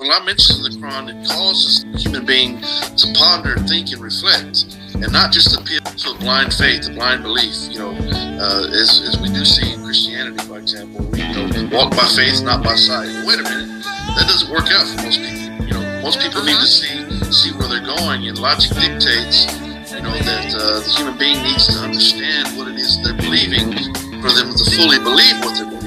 Well, I mentioned in the Quran, it causes the human being to ponder, think, and reflect, and not just appeal to a blind faith, a blind belief. As we do see in Christianity, for example, we walk by faith, not by sight. Wait a minute, that doesn't work out for most people. Most people need to see where they're going, and logic dictates, that the human being needs to understand what it is they're believing for them to fully believe what they're believing.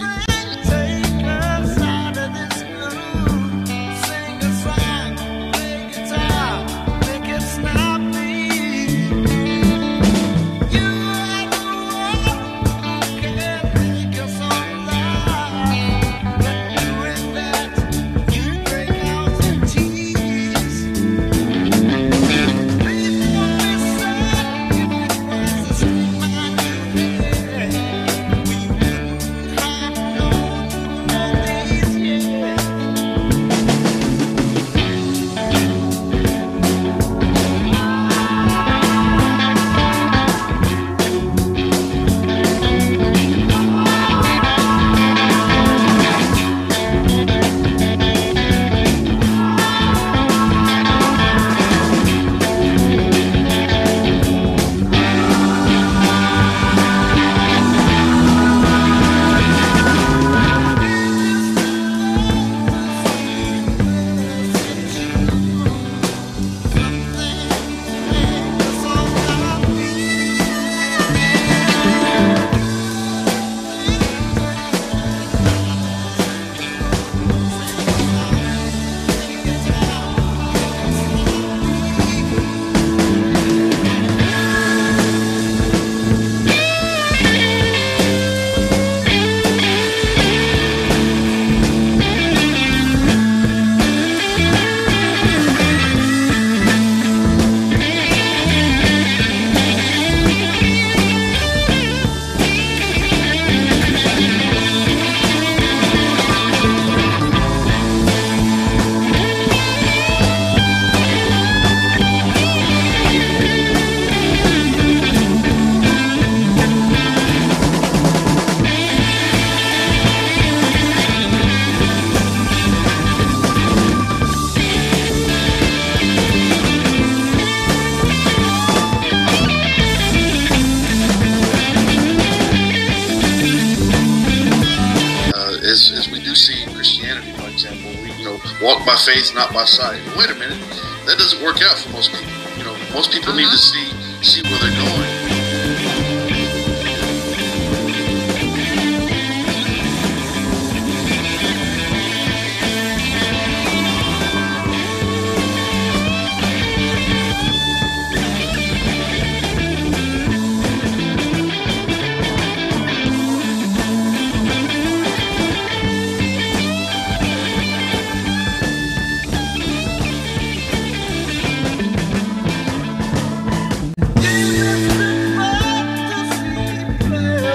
As we do see in Christianity, for example, we walk by faith, not by sight. Wait a minute, that doesn't work out for most people. Most people need to see where they're going.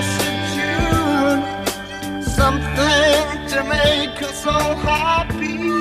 Something to make us all happy.